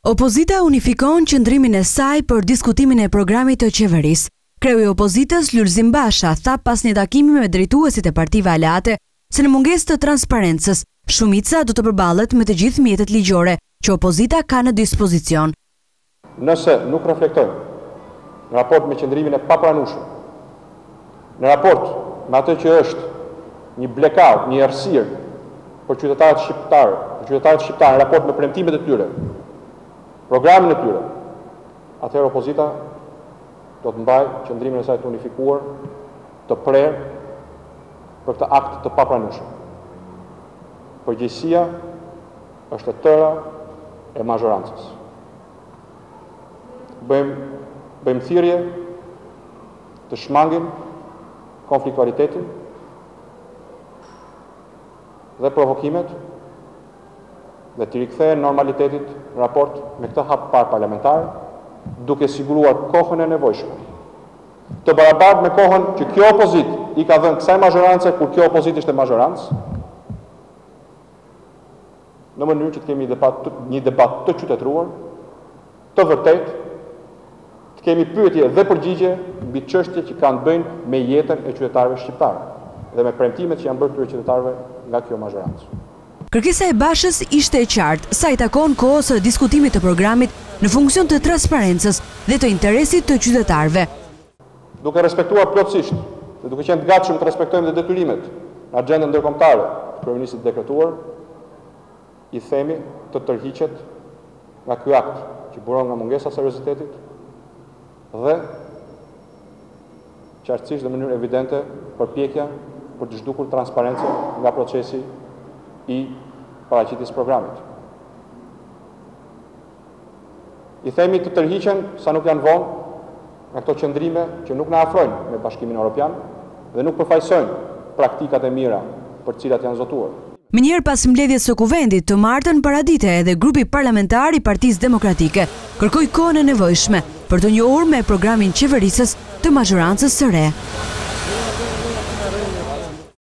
Opozita unifikon qëndrimin e saj për diskutimin e programit të qeverisë. Kreu i opozitës Lulzim Basha tha pas një takimi me drejtuesit e partive aleate se në mungesë të transparencës, shumica do të përballet me të gjithë mjetet ligjore që opozita ka në dispozicion. Nëse nuk reflektojmë në raport me qëndrimin e papranueshëm, në raport me atë që është një blekar, një errësirë për qytetarët shqiptarë në raport me premtimet e tyre, programin e tyre, atëherë opozita do të mbajë qëndrimin e saj të unifikuar, të prerë për këtë akt të papranueshëm. Përgjegjësia është e tëra e mazhorancës. Bëjmë thirrje të shmangim konfliktualitetin dhe provokimet dhe të rikthehen normalitetit në raport me këtë hap parë parlamentar, duke siguruar kohën e nevojshme të barabartë me kohën që kjo opozit i ka dhënë kësaj mazhorance kur kjo opozit ishte mazhorancë, në mënyrë që të kemi një debat të qytetëruar, të vërtetë, të kemi pyetje dhe përgjigje mbi çështje që kanë të bëjnë me jetën e qytetarëve shqiptarë dhe me premtimet që janë bërë këtyre qytetarëve nga kjo mazhorancë. Kërkesa e Bashës ishte e qartë sa i takon kohës së diskutimit të programit në funksion të transparencës dhe të interesit të qytetarëve. Duke respektuar plotësisht dhe duke qenë të gatshëm të respektojmë dhe detyrimet në agjendën ndërkombëtare të kryeministit dekretuar, i themi të tërhiqet nga ky akt që buron nga mungesa e seriozitetit dhe qartësisht dhe në mënyrë evidente përpjekja për të zhdukur transparencë nga procesi i paraqitjes programit. I themi të tërhiqen sa nuk janë vonë nga këto qëndrime që nuk na afrojnë me Bashkimin Evropian dhe nuk përfaqësojnë praktikat e mira për të cilat janë zotuar. Mënyrë pas mbledhjes së kuvendit të martën paradite edhe grupi parlamentar i Partisë Demokratike kërkoi kohën e nevojshme për të njohur me programin qeverisës të mazhorancës së re.